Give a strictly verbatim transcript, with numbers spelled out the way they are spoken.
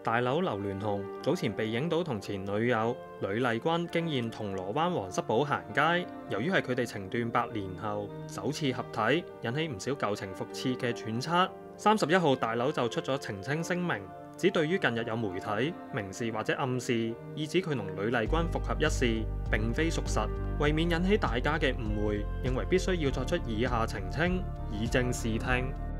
大佬劉鑾雄早前被影到同前女友呂麗君經驗銅鑼灣皇室堡行街，由於係佢哋情斷百年後首次合體，引起唔少舊情復熾嘅揣測。三十一號大佬就出咗澄清聲明，指對於近日有媒體明示或者暗示，意指佢同呂麗君復合一事並非屬實，為免引起大家嘅誤會，認為必須要作出以下澄清，以正視聽。